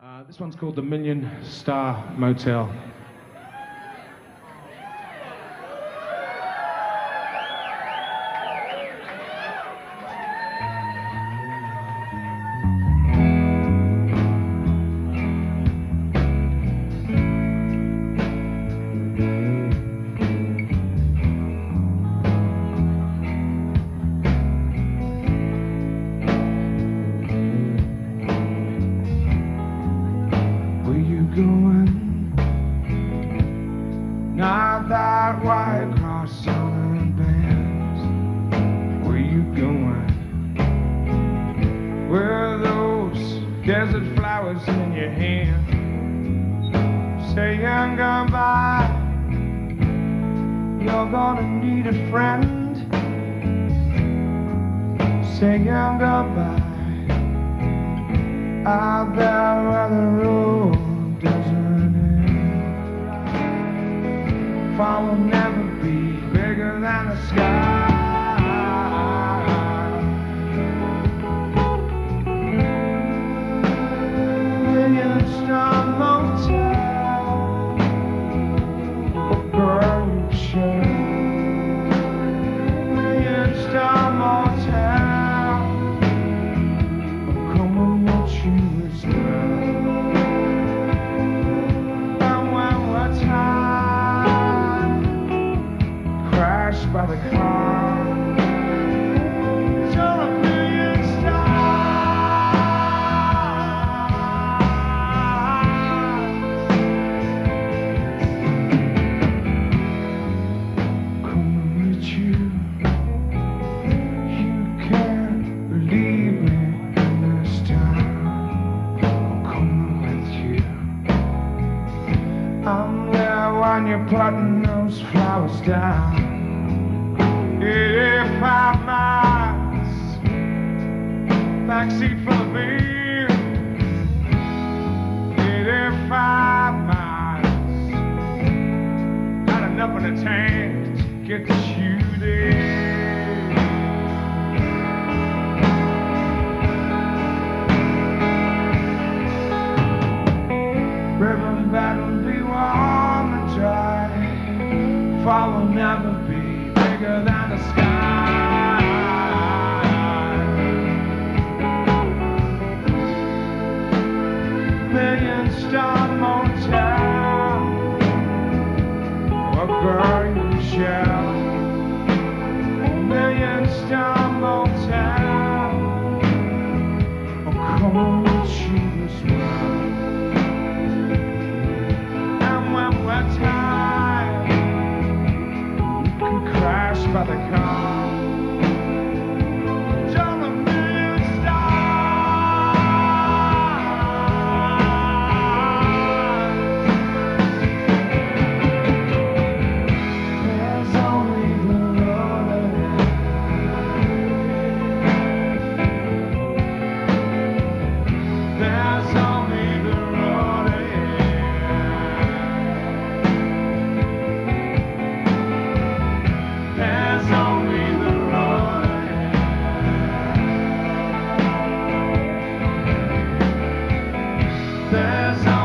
This one's called the Million Star Motel. Going, not that white cross on the bands. Where you going? Where are those desert flowers in your hand? Saying goodbye, you're gonna need a friend. Saying goodbye, out there where the road doesn't end. Fall will never be bigger than the sky. Million Star Motel, a girl you share. Million Star Motel, come and watch you whisper. By the car, you're a million stars. Coming with you, you can't believe me in this time. I'm coming with you. I'm there when you're putting those flowers down. 85 miles, backseat full of beer. 85 miles, not enough in the tank to get the shoe there. Riverbed will be warm and dry. Fall will never be bigger than the sky. Million Star Motel, a girl you share. Million Star Motel, oh, come on, you as well. And when we're tired, crashed by the car. You're a million stars. There's only the road ahead. There's only the road ahead. There's only the road ahead. There's